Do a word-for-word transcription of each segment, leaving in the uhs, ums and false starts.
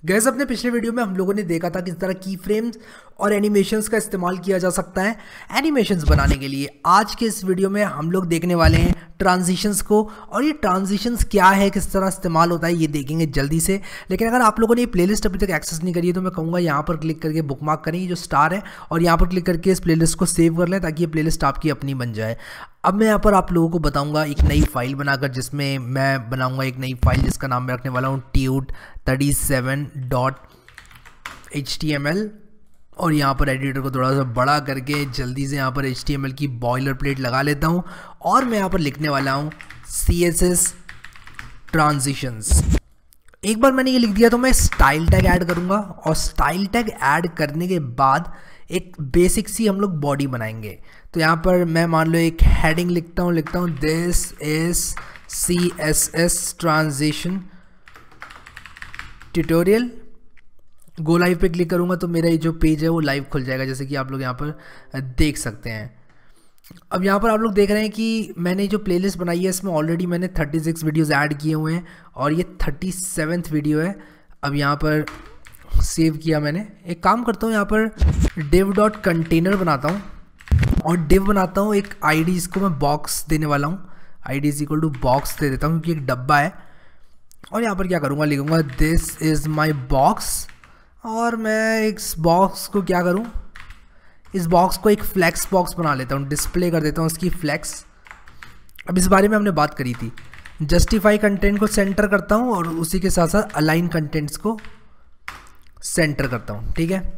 Gas अपने पिछले video में हम लोगों ने देखा था किस तरह की फ्रेम्स और एनिमेशंस का इस्तेमाल किया जा सकता है एनिमेशंस बनाने के लिए। आज के इस वीडियो में हम लोग देखने वाले हैं ट्रांजिशंस को, और ये ट्रांजिशंस क्या है, किस तरह इस्तेमाल होता है, ये देखेंगे जल्दी से। लेकिन अगर आप लोगों ने ये प्लेलिस्ट अभी तक एक्सेस नहीं करी है तो मैं कहूँगा यहाँ पर क्लिक करके बुकमार्क करें, ये जो स्टार है, और यहाँ पर क्लिक करके इस प्लेलिस्ट को सेव कर लें ताकि ये प्लेलिस्ट आपकी अपनी बन जाए। अब मैं यहाँ पर आप लोगों को बताऊंगा एक नई फाइल बनाकर, जिसमें मैं बनाऊंगा एक नई फाइल जिसका नाम मैं रखने वाला हूँ tut thirty seven dot H T M L. और यहाँ पर एडिटर को थोड़ा सा बड़ा करके जल्दी से यहाँ पर एच टी एम एल की बॉयलर प्लेट लगा लेता हूँ, और मैं यहाँ पर लिखने वाला हूँ सी एस एस ट्रांजिशंस। एक बार मैंने ये लिख दिया तो मैं स्टाइल टैग ऐड करूँगा, और स्टाइल टैग ऐड करने के बाद एक बेसिक सी हम लोग बॉडी बनाएंगे। तो यहाँ पर मैं मान लो एक हेडिंग लिखता हूँ लिखता हूँ this is C S S transition tutorial. Go live पे क्लिक करूँगा तो मेरा ये जो पेज है वो लाइव खुल जाएगा, जैसे कि आप लोग यहाँ पर देख सकते हैं। अब यहाँ पर आप लोग देख रहे हैं कि मैंने जो प्लेलिस्ट बनाई है इसमें ऑलरेडी मैंने थर्टी सिक्स वीडियोज़ ऐड किए हुए हैं, और ये थर्टी सेवेंथ वीडियो है। अब यहाँ पर सेव किया मैंने। एक काम करता हूँ, यहाँ पर div डॉट कंटेनर बनाता हूँ, और div बनाता हूँ एक आईडी, इसको मैं बॉक्स देने वाला हूँ। ID is equal to box दे देता हूँ क्योंकि एक डब्बा है। और यहाँ पर क्या करूँगा, लिखूँगा दिस इज़ माई बॉक्स, और मैं इस बॉक्स को क्या करूँ, इस बॉक्स को एक फ्लैक्स बॉक्स बना लेता हूँ, डिस्प्ले कर देता हूँ उसकी फ्लैक्स। अब इस बारे में हमने बात करी थी। जस्टिफाई कंटेंट को सेंटर करता हूँ, और उसी के साथ साथ अलाइन कंटेंट्स को सेंटर करता हूँ, ठीक है।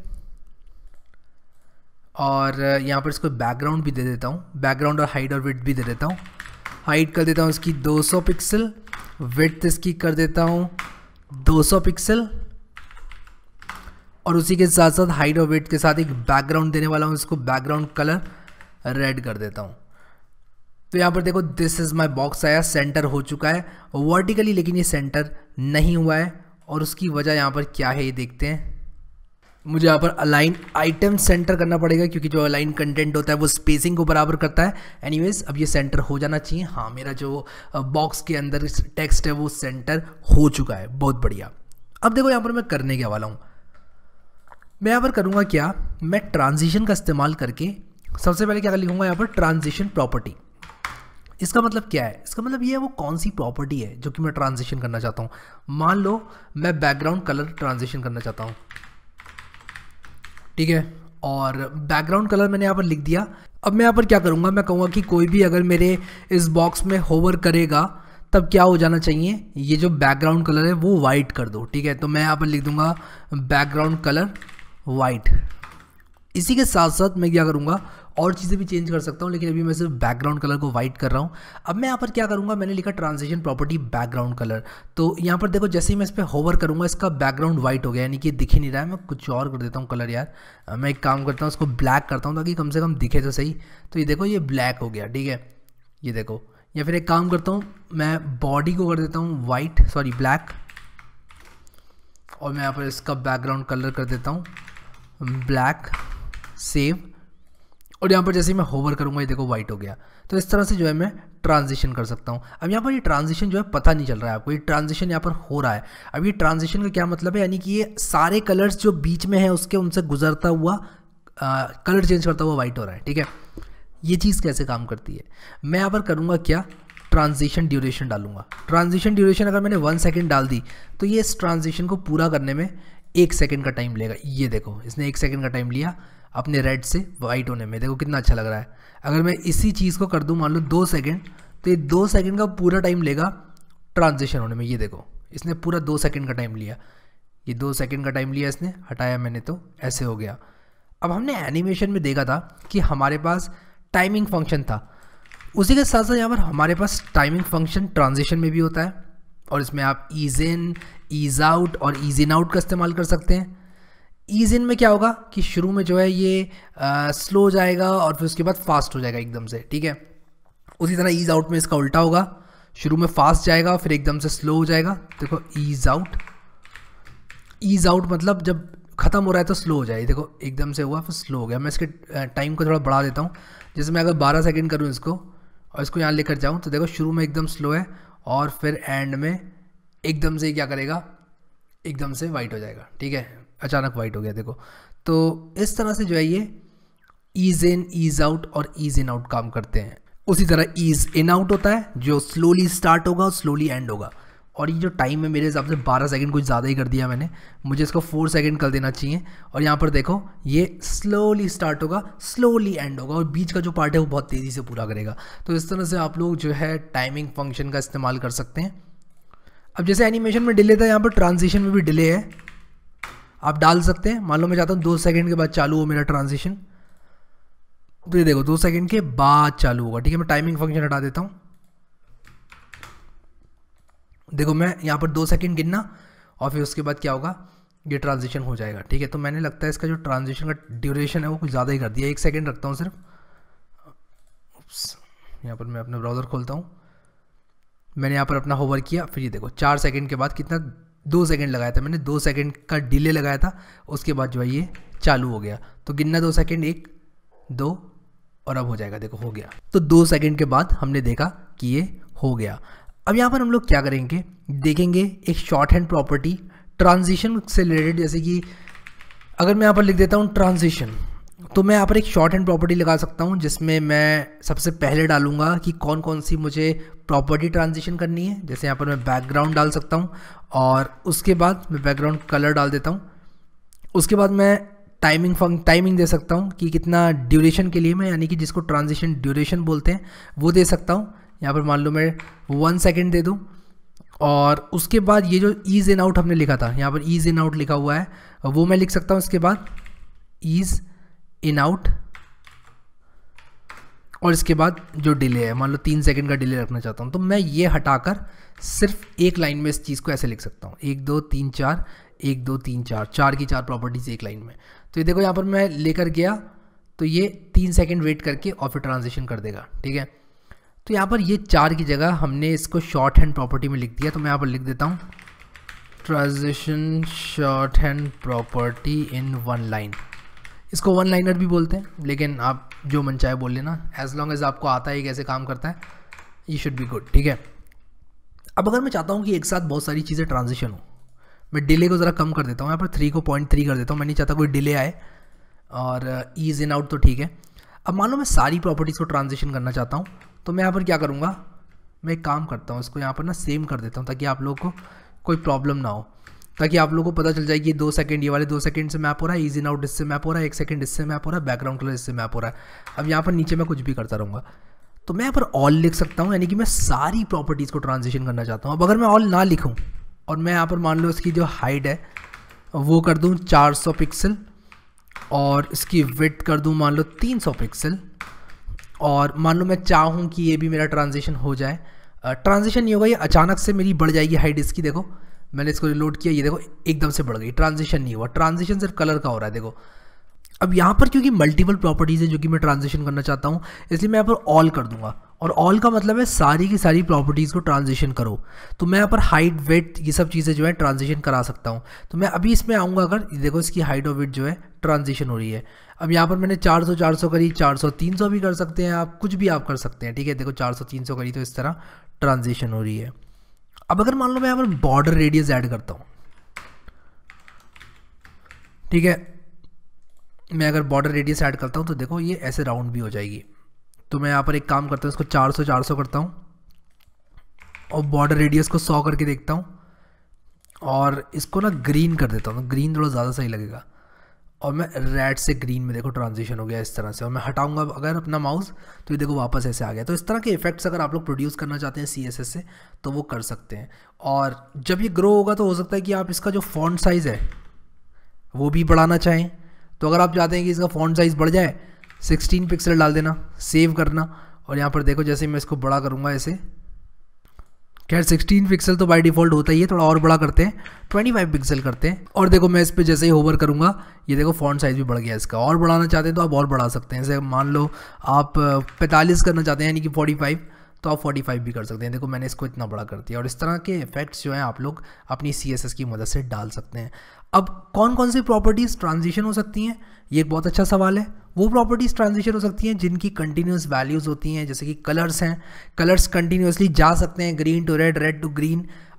और यहाँ पर इसको बैकग्राउंड भी दे देता हूँ, बैकग्राउंड और हाइट और विड्थ भी दे देता हूँ। हाइट कर देता हूँ इसकी दो सौ पिक्सल, विड्थ इसकी कर देता हूँ दो सौ पिक्सल, और उसी के साथ साथ हाइट और विड्थ के साथ एक बैकग्राउंड देने वाला हूँ, इसको बैकग्राउंड कलर रेड कर देता हूँ। तो यहाँ पर देखो दिस इज़ माई बॉक्स आया, सेंटर हो चुका है वर्टिकली, लेकिन ये सेंटर नहीं हुआ है, और उसकी वजह यहाँ पर क्या है ये देखते हैं। मुझे यहाँ पर अलाइन आइटम सेंटर करना पड़ेगा, क्योंकि जो अलाइन कंटेंट होता है वो स्पेसिंग को बराबर करता है। एनीवेज अब ये सेंटर हो जाना चाहिए। हाँ, मेरा जो बॉक्स के अंदर टेक्स्ट है वो सेंटर हो चुका है, बहुत बढ़िया। अब देखो यहाँ पर मैं करने के वाला हूँ, मैं यहाँ पर करूँगा क्या, मैं ट्रांजिशन का इस्तेमाल करके सबसे पहले क्या लिखूँगा, यहाँ पर ट्रांजिशन प्रॉपर्टी। इसका मतलब क्या है, इसका मतलब ये है वो कौन सी प्रॉपर्टी है जो कि मैं ट्रांजिशन करना चाहता हूँ। मान लो मैं बैकग्राउंड कलर ट्रांजिशन करना चाहता हूँ, ठीक है, और बैकग्राउंड कलर मैंने यहाँ पर लिख दिया। अब मैं यहाँ पर क्या करूँगा, मैं कहूँगा कि कोई भी अगर मेरे इस बॉक्स में होवर करेगा तब क्या हो जाना चाहिए, ये जो बैकग्राउंड कलर है वो वाइट कर दो, ठीक है। तो मैं यहाँ पर लिख दूंगा बैकग्राउंड कलर वाइट। इसी के साथ साथ मैं क्या करूँगा, और चीज़ें भी चेंज कर सकता हूँ, लेकिन अभी मैं सिर्फ बैकग्राउंड कलर को वाइट कर रहा हूँ। अब मैं यहाँ पर क्या करूँगा, मैंने लिखा ट्रांजिशन प्रॉपर्टी बैकग्राउंड कलर। तो यहाँ पर देखो जैसे ही मैं इस पर होवर करूँगा इसका बैकग्राउंड वाइट हो गया, यानी कि दिख ही नहीं रहा है। मैं कुछ और कर देता हूँ कलर यार, मैं एक काम करता हूँ उसको ब्लैक करता हूँ ताकि कम से कम दिखे तो सही। तो ये देखो ये ब्लैक हो गया, ठीक है, ये देखो। या फिर एक काम करता हूँ, मैं बॉडी को कर देता हूँ वाइट सॉरी ब्लैक, और मैं यहाँ पर इसका बैकग्राउंड कलर कर देता हूँ ब्लैक, सेव। और यहाँ पर जैसे ही मैं होवर करूँगा ये देखो वाइट हो गया। तो इस तरह से जो है मैं ट्रांजिशन कर सकता हूँ। अब यहाँ पर ये ट्रांजिशन जो है पता नहीं चल रहा है आपको, ये ट्रांजिशन यहाँ पर हो रहा है। अब ये ट्रांजिशन का क्या मतलब है, यानी कि ये सारे कलर्स जो बीच में है उसके उनसे गुजरता हुआ आ, कलर चेंज करता हुआ वाइट हो रहा है, ठीक है। ये चीज़ कैसे काम करती है, मैं यहाँ पर करूँगा क्या, ट्रांजिशन ड्यूरेशन डालूंगा। ट्रांजिशन ड्यूरेशन अगर मैंने वन सेकेंड डाल दी तो ये इस ट्रांजिशन को पूरा करने में एक सेकेंड का टाइम लेगा। ये देखो इसने एक सेकेंड का टाइम लिया अपने रेड से वाइट होने में, देखो कितना अच्छा लग रहा है। अगर मैं इसी चीज़ को कर दूं मान लो दो सेकेंड, तो ये दो सेकेंड का पूरा टाइम लेगा ट्रांजिशन होने में। ये देखो इसने पूरा दो सेकेंड का टाइम लिया, ये दो सेकेंड का टाइम लिया इसने, हटाया मैंने तो ऐसे हो गया। अब हमने एनिमेशन में देखा था कि हमारे पास टाइमिंग फंक्शन था, उसी के साथ साथ यहाँ पर हमारे पास टाइमिंग फंक्शन ट्रांजिशन में भी होता है, और इसमें आप ईज इन, ईज आउट और ईज इन आउट का इस्तेमाल कर सकते हैं। ईज इन में क्या होगा कि शुरू में जो है ये स्लो हो जाएगा और फिर उसके बाद फास्ट हो जाएगा एकदम से, ठीक है। उसी तरह ईज आउट में इसका उल्टा होगा, शुरू में फास्ट जाएगा फिर एकदम से स्लो हो जाएगा। देखो ईज आउट, ईज आउट मतलब जब खत्म हो रहा है तो स्लो हो जाए, देखो एकदम से हुआ फिर स्लो हो गया। मैं इसके टाइम को थोड़ा बढ़ा देता हूँ, जैसे मैं अगर बारह सेकेंड करूँ इसको और इसको यहाँ लेकर जाऊँ तो देखो शुरू में एकदम स्लो है और फिर एंड में एकदम से क्या करेगा एकदम से वाइट हो जाएगा, ठीक है, अचानक वाइट हो गया देखो। तो इस तरह से जो है ये ईज इन ईज आउट और ईज इन आउट काम करते हैं। उसी तरह ईज इन आउट होता है जो स्लोली स्टार्ट होगा और स्लोली एंड होगा। और ये जो टाइम है मेरे हिसाब से बारह सेकंड कुछ ज़्यादा ही कर दिया मैंने, मुझे इसको फोर सेकंड कर देना चाहिए। और यहाँ पर देखो ये स्लोली स्टार्ट होगा, स्लोली एंड होगा, और बीच का जो पार्ट है वो बहुत तेज़ी से पूरा करेगा। तो इस तरह से आप लोग जो है टाइमिंग फंक्शन का इस्तेमाल कर सकते हैं। अब जैसे एनिमेशन में डिले था, यहाँ पर ट्रांजिशन में भी डिले है, आप डाल सकते हैं। मान लो मैं चाहता हूँ दो सेकेंड के बाद चालू हो मेरा ट्रांजिशन, तो ये देखो दो सेकंड के बाद चालू होगा, ठीक है। मैं टाइमिंग फंक्शन हटा देता हूँ। देखो मैं यहाँ पर दो सेकंड गिनना और फिर उसके बाद क्या होगा, ये ट्रांजिशन हो जाएगा, ठीक है। तो मैंने लगता है इसका जो ट्रांजिशन का ड्यूरेशन है वो कुछ ज़्यादा ही कर दिया, एक सेकंड रखता हूँ सिर्फ। यहाँ पर मैं अपना ब्राउज़र खोलता हूँ, मैंने यहाँ पर अपना होवर किया, फिर ये देखो चार सेकंड के बाद कितना, दो सेकंड लगाया था मैंने, दो सेकंड का डिले लगाया था, उसके बाद जो है ये चालू हो गया। तो गिनना दो सेकंड, एक दो, और अब हो जाएगा, देखो हो गया। तो दो सेकंड के बाद हमने देखा कि ये हो गया। अब यहाँ पर हम लोग क्या करेंगे, देखेंगे एक शॉर्ट हैंड प्रॉपर्टी ट्रांजिशन से रिलेटेड। जैसे कि अगर मैं यहाँ पर लिख देता हूँ ट्रांजिशन, तो मैं यहाँ पर एक शॉर्ट हैंड प्रॉपर्टी लगा सकता हूँ जिसमें मैं सबसे पहले डालूंगा कि कौन कौन सी मुझे प्रॉपर्टी ट्रांजिशन करनी है। जैसे यहाँ पर मैं बैकग्राउंड डाल सकता हूँ, और उसके बाद मैं बैकग्राउंड कलर डाल देता हूँ। उसके बाद मैं टाइमिंग फंक टाइमिंग दे सकता हूँ कि कितना ड्यूरेशन के लिए मैं, यानी कि जिसको ट्रांजिशन ड्यूरेशन बोलते हैं, वो दे सकता हूँ। यहाँ पर मान लो मैं वन सेकेंड दे दूँ, और उसके बाद ये जो ईज इन आउट हमने लिखा था, यहाँ पर ईज इन आउट लिखा हुआ है, वो मैं लिख सकता हूँ। इसके बाद ईज इन आउट, और इसके बाद जो डिले है, मान लो तीन सेकंड का डिले रखना चाहता हूँ, तो मैं ये हटाकर सिर्फ एक लाइन में इस चीज़ को ऐसे लिख सकता हूँ, एक दो तीन चार, एक दो तीन चार, चार की चार प्रॉपर्टीज एक लाइन में। तो ये देखो यहाँ पर मैं लेकर गया, तो ये तीन सेकंड वेट करके और फिर ट्रांजिशन कर देगा, ठीक है। तो यहाँ पर ये चार की जगह हमने इसको शॉर्ट हैंड प्रॉपर्टी में लिख दिया, तो मैं यहाँ पर लिख देता हूँ transition shorthand property in one line. इसको वन लाइनर भी बोलते हैं, लेकिन आप जो मन चाहे बोल लेना, एज लॉन्ग एज आपको आता है कैसे काम करता है, ये शुड बी गुड, ठीक है। अब अगर मैं चाहता हूँ कि एक साथ बहुत सारी चीज़ें ट्रांजिशन हो, मैं डिले को ज़रा कम कर देता हूँ, यहाँ पर थ्री को पॉइंट थ्री कर देता हूँ, मैं नहीं चाहता कोई डिले आए, और ईज इन आउट तो ठीक है। अब मान लो मैं सारी प्रॉपर्टीज़ को ट्रांजिशन करना चाहता हूँ, तो मैं यहाँ पर क्या करूँगा, मैं एक काम करता हूँ, इसको यहाँ पर ना सेम कर देता हूँ ताकि आप लोगों को कोई प्रॉब्लम ना हो, ताकि आप लोगों को पता चल जाए कि दो सेकंड ये वाले दो सेकंड से मैप हो रहा है, ईज इन आउट इससे मैप हो रहा है, एक सेकंड इससे मैप हो रहा है, बैकग्राउंड कलर इससे मैप हो रहा है। अब यहाँ पर नीचे मैं कुछ भी करता रहूँगा, तो मैं यहाँ पर ऑल लिख सकता हूँ, यानी कि मैं सारी प्रॉपर्टीज़ को ट्रांजिशन करना चाहता हूँ। अब अगर मैं ऑल ना लिखूँ और मैं यहाँ पर मान लो इसकी जो हाइट है वो कर दूँ चार सौ पिक्सल, और इसकी विड्थ कर दूँ मान लो तीन सौ पिक्सल, और मान लो मैं चाहूँ कि ये भी मेरा ट्रांजिशन हो जाए, ट्रांजिशन नहीं होगा, ये अचानक से मेरी बढ़ जाएगी हाइट इसकी। देखो मैंने इसको रिलोड किया, ये देखो एकदम से बढ़ गई, ट्रांजिशन नहीं हुआ, ट्रांजिशन सिर्फ कलर का हो रहा है, देखो। अब यहाँ पर क्योंकि मल्टीपल प्रॉपर्टीज़ है जो कि मैं ट्रांजिशन करना चाहता हूँ, इसलिए मैं यहाँ पर ऑल कर दूंगा, और ऑल का मतलब है सारी की सारी प्रॉपर्टीज़ को ट्रांजिशन करो। तो मैं यहाँ पर हाइट वेट ये सब चीज़ें जो है ट्रांजिशन करा सकता हूँ। तो मैं अभी इसमें आऊँगा, अगर देखो इसकी हाइट और वेट जो है ट्रांजिशन हो रही है। अब यहाँ पर मैंने चार सौ चार सौ करी, चार सौ तीन सौ भी कर सकते हैं आप, कुछ भी आप कर सकते हैं, ठीक है। देखो चार सौ तीन सौ करी तो इस तरह ट्रांजिशन हो रही है। अब अगर मान लो मैं यहाँ पर बॉर्डर रेडियस ऐड करता हूँ, ठीक है, मैं अगर बॉर्डर रेडियस ऐड करता हूँ तो देखो ये ऐसे राउंड भी हो जाएगी। तो मैं यहाँ पर एक काम करता हूँ, इसको चार सौ चार सौ करता हूँ और बॉर्डर रेडियस को सौ करके देखता हूँ, और इसको ना ग्रीन कर देता हूँ, ग्रीन थोड़ा ज़्यादा सही लगेगा, और मैं रेड से ग्रीन में देखो ट्रांजिशन हो गया इस तरह से। और मैं हटाऊंगा अगर अपना माउस तो ये देखो वापस ऐसे आ गया। तो इस तरह के इफेक्ट्स अगर आप लोग प्रोड्यूस करना चाहते हैं सी एस एस से तो वो कर सकते हैं। और जब ये ग्रो होगा तो हो सकता है कि आप इसका जो फॉन्ट साइज़ है वो भी बढ़ाना चाहें। तो अगर आप चाहते हैं कि इसका फॉन्ट साइज़ बढ़ जाए, सिक्सटीन पिक्सल डाल देना, सेव करना, और यहाँ पर देखो जैसे मैं इसको बड़ा करूँगा ऐसे, खैर सिक्सटीन पिक्सल तो बाय डिफ़ॉल्ट होता ही है, थोड़ा और बड़ा करते हैं, पच्चीस पिक्सल करते हैं। और देखो मैं इस पे जैसे ही होवर करूँगा ये देखो फॉन्ट साइज़ भी बढ़ गया इसका। और बढ़ाना चाहते हैं तो आप और बढ़ा सकते हैं, जैसे मान लो आप पैंतालीस करना चाहते हैं यानी कि पैंतालीस, तो आप पैंतालीस भी कर सकते हैं। देखो मैंने इसको इतना बड़ा कर दिया। और इस तरह के इफेक्ट्स जो हैं आप लोग अपनी सी एस एस की मदद से डाल सकते हैं। अब कौन कौन सी प्रॉपर्टीज़ ट्रांजिशन हो सकती हैं, ये एक बहुत अच्छा सवाल है। वो प्रॉपर्टीज़ ट्रांजिशन हो सकती हैं जिनकी कंटिन्यूस वैल्यूज़ होती हैं, जैसे कि कलर्स हैं, कलर्स कंटिन्यूसली जा सकते हैं, green to red, red to green.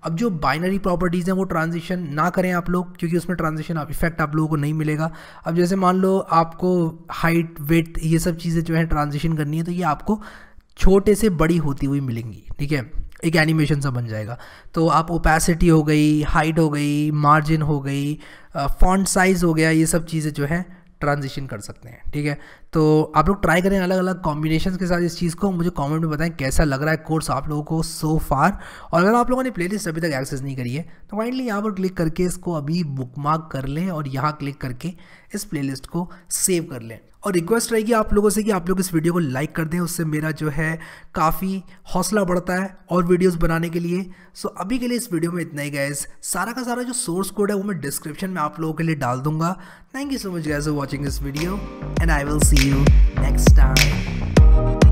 अब जो बाइनरी प्रॉपर्टीज़ हैं वो ट्रांजिशन ना करें आप लोग, क्योंकि उसमें ट्रांजिशन इफेक्ट आप लोगों को नहीं मिलेगा। अब जैसे मान लो आपको हाइट वेट ये सब चीज़ें जो है ट्रांजिशन करनी है, तो ये आपको छोटे से बड़ी होती हुई मिलेंगी, ठीक है, एक एनिमेशन सा बन जाएगा। तो आप ओपेसिटी हो गई, हाइट हो गई, मार्जिन हो गई, फॉन्ट साइज़ हो गया, ये सब चीज़ें जो है ट्रांजिशन कर सकते हैं, ठीक है। तो आप लोग ट्राई करें अलग अलग कॉम्बिनेशन के साथ इस चीज़ को, मुझे कमेंट में बताएं कैसा लग रहा है कोर्स आप लोगों को सो फार। और अगर आप लोगों ने प्लेलिस्ट अभी तक एक्सेस नहीं करी है तो काइंडली यहाँ पर क्लिक करके इसको अभी बुकमार्क कर लें और यहाँ क्लिक करके इस प्लेलिस्ट को सेव कर लें। और रिक्वेस्ट रहेगी आप लोगों से कि आप लोग इस वीडियो को लाइक कर दें, उससे मेरा जो है काफ़ी हौसला बढ़ता है और वीडियोस बनाने के लिए। सो अभी के लिए इस वीडियो में इतना ही गाइस। सारा का सारा जो सोर्स कोड है वो मैं डिस्क्रिप्शन में आप लोगों के लिए डाल दूंगा। Thank you so much guys for watching this video and I will see you next time.